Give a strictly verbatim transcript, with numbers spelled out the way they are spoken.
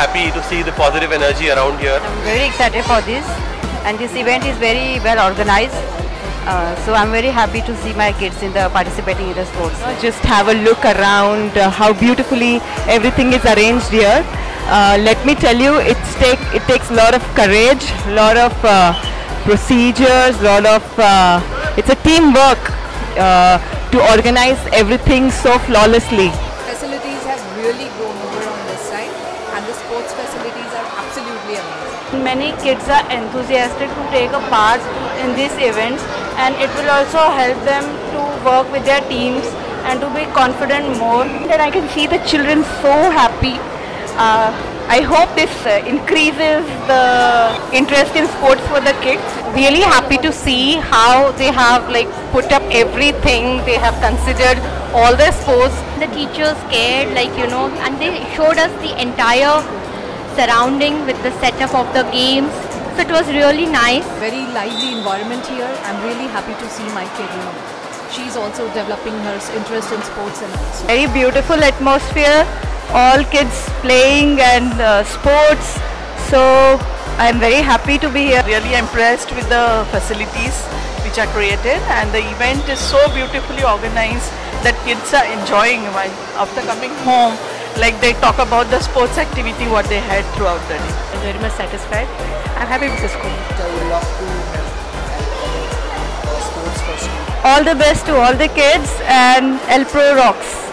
happy to see the positive energy around here. I'm very excited for this, and this event is very well organized. Uh, so I'm very happy to see my kids in the participating in the sports. Just have a look around uh, how beautifully everything is arranged here. Uh, let me tell you, it's take it takes a lot of courage, a lot of uh, procedures, a lot of uh, it's a teamwork uh, to organize everything so flawlessly. Facilities have really grown over on this side, and the sports facilities are absolutely amazing. Many kids are enthusiastic to take a part in these events, and it will also help them to work with their teams and to be confident more. And I can see the children so happy. Uh, I hope this uh, increases the interest in sports for the kids. Really happy to see how they have like put up everything. They have considered all the sports. The teachers cared, like you know, and they showed us the entire surrounding with the setup of the games. So it was really nice. Very lively environment here. I'm really happy to see my kid, you know. She's also developing her interest in sports and also. Very beautiful atmosphere. All kids playing and uh, sports. So I'm very happy to be here. Really impressed with the facilities which are created, and the event is so beautifully organized that kids are enjoying while after coming home. Like they talk about the sports activity what they had throughout the day. I'm very much satisfied. I'm happy with the school. I would love to help uh, sports for school. All the best to all the kids, and Elpro rocks.